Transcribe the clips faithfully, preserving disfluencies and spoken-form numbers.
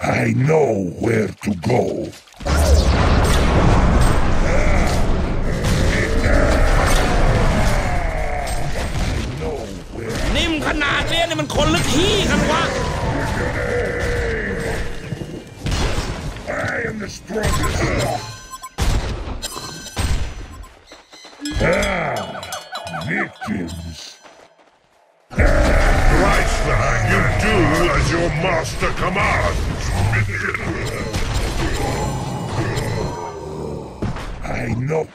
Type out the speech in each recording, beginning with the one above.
I know where to go. นิ่มขนาดนี้นี่มันคนลึกที่กันวะ I am the strongest. Ah, victims. Reichsler, you do as your master commands. I know.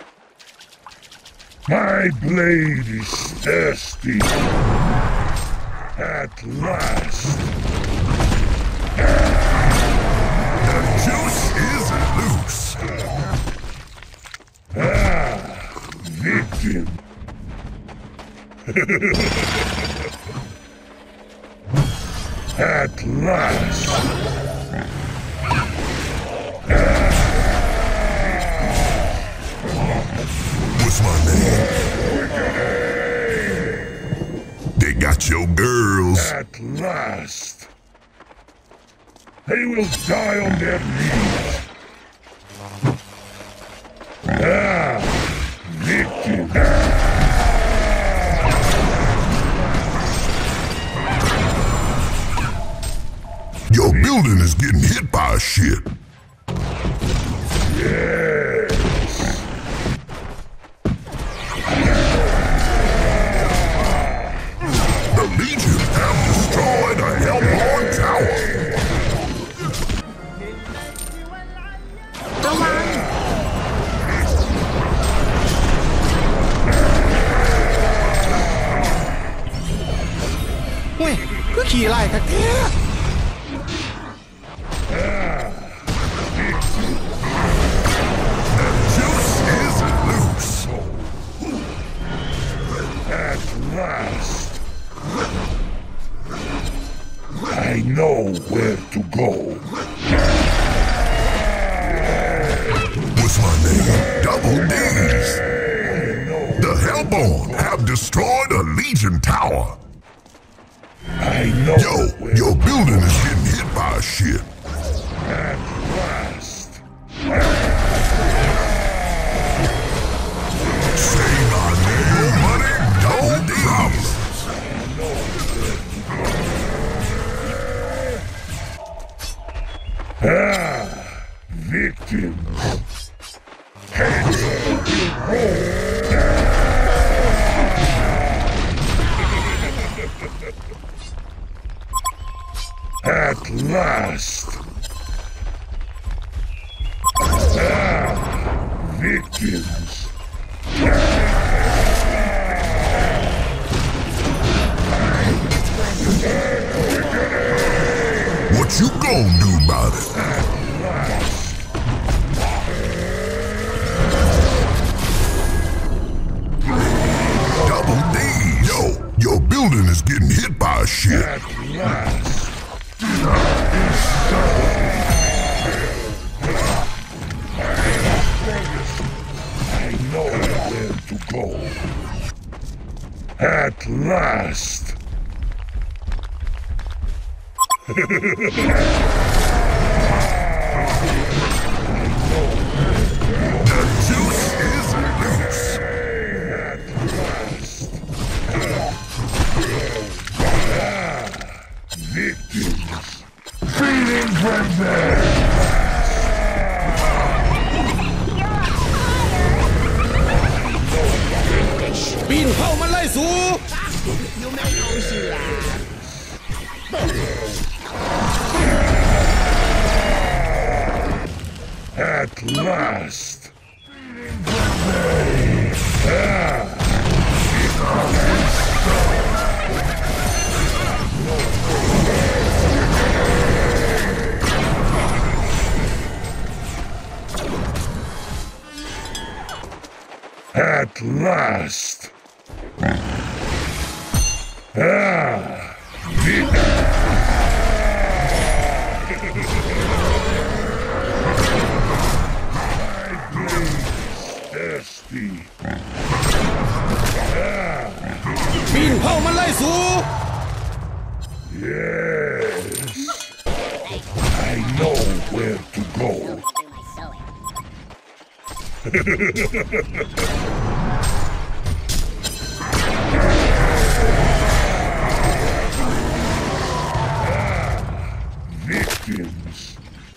My blade is thirsty. At last. The juice is loose. Ah, victim. At last. What's my name? They got your girls. At last. They will die on their knees. Ah, victim. Your building is getting hit by a ship. Yes. The Legion have destroyed a Hellborn tower. ระวังเฮ้ยก็ขี่ไล่ทักแท้ Juice is loose. At last. I know where to go. What's my name? Double D's. The Hellborn have destroyed a Legion tower. I know Yo, where your building is getting hit by a ship. at last. Say my name. Your money, double D's. Ah, victims. At last. Ah, victims. What you gonna do about it? Double D. Yo, your building is getting hit by a ship. At last. I know where to go. At last. The juice is loose. At last. Ah, victims. Feeding frenzy. ปีนเข้ามันไล่สู At last. At last. Ah, victims. Thirsty. ปีนเข้ามันไล่สู Yes. I know where to go. Victims.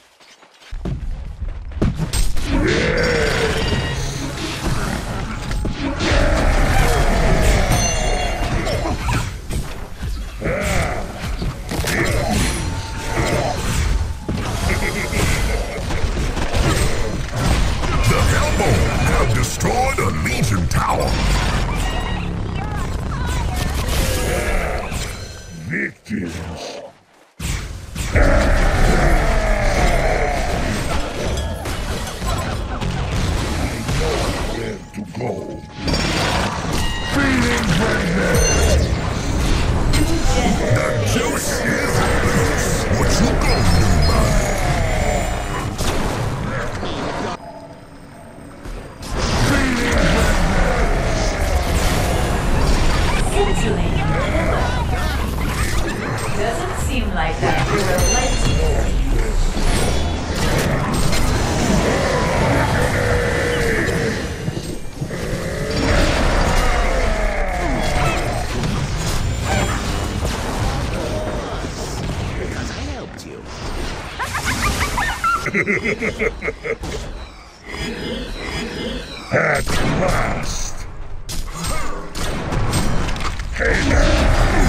Destroyed a Legion tower. Victims. I know where to go. Feeling ready. The juice is loose. What you gonna do about it? Doesn't seem like that real life. At last. Hey now.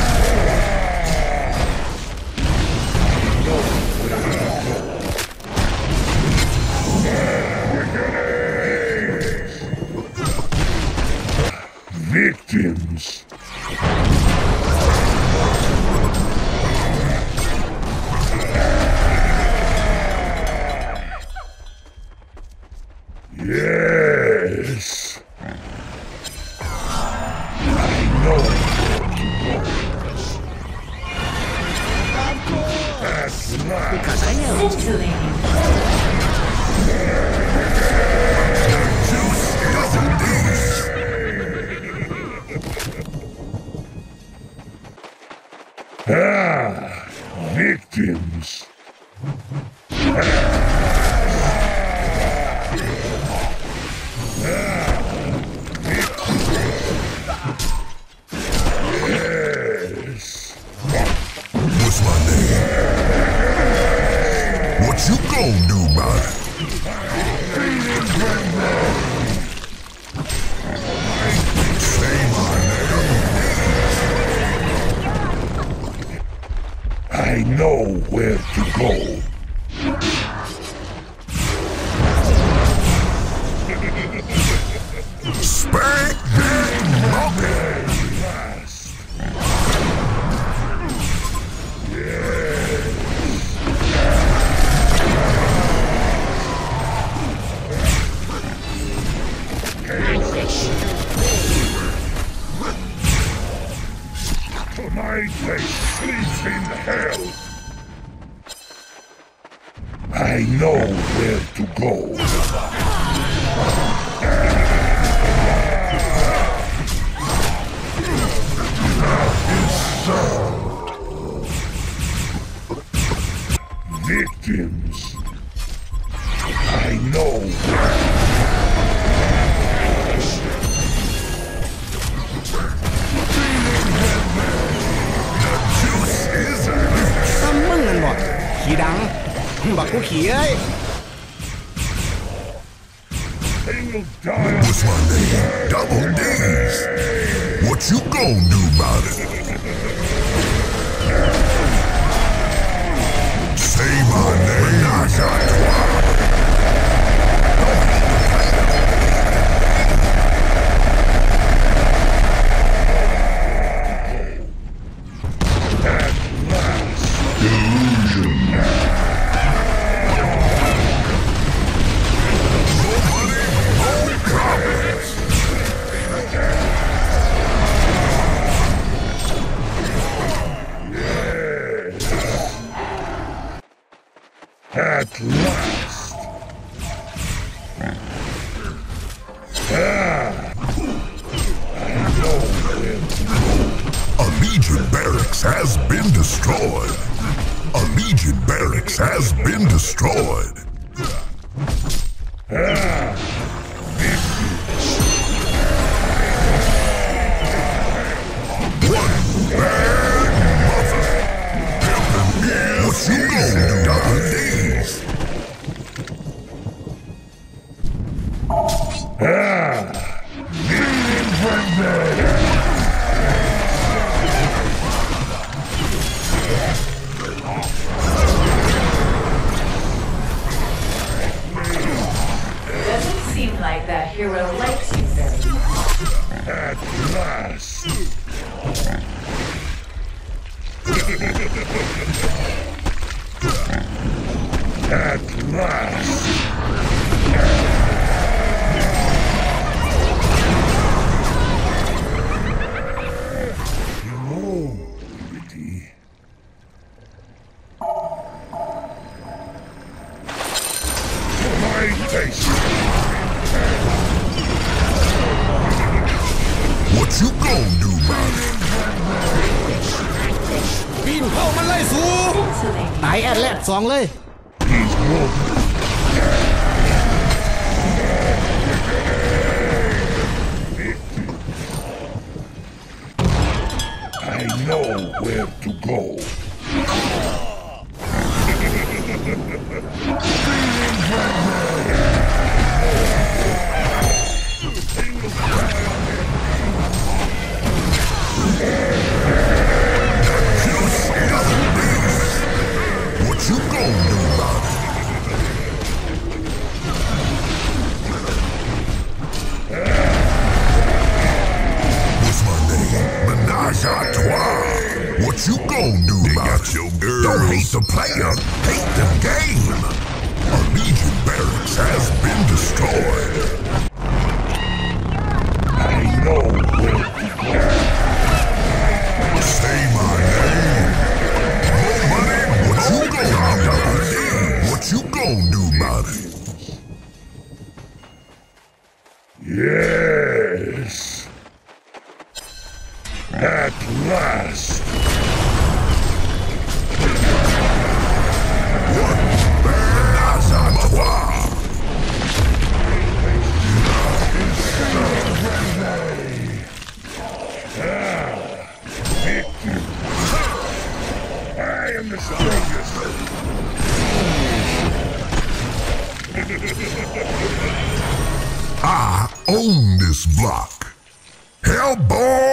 Victims. Yes. I know where to go. At last. Because I know. Ah, victims. Yes. What's my name? What you gonna do about it? Say my name. I know where to go. Spank that monkey. Tonight they sleep in hell. I know where to go. Victims. I know where. ซ้ำมึงนั่นบ่ขี่ดังบักกูขี่เอ้ย Single dial. What's my name? Double D's. What you gonna do about it? Say my name. I got At last. Ah. I know where to go. A Legion barracks has been destroyed. A Legion barracks has has been destroyed. One bad mother. What you gonna do, Double D's? Doesn't seem like that hero likes you very much. At last. At last. Hello, pretty. For my taste. What you gonna do about it? ปีนเข้ามันไล่สู Insulating. ตายแอดแลดสองเลย He's good. I know where to go. What you gonna do about it? What's my name? Menage a trois. What you gonna do about it? Your girls. Don't hate the player, hate the game. A Legion barracks has been destroyed. I know where to go. Say my name. More money. What you gonna do about it? What you gonna do about it? Yes. At last. Menage a trois. I am the strongest. I own this block. Hellboy!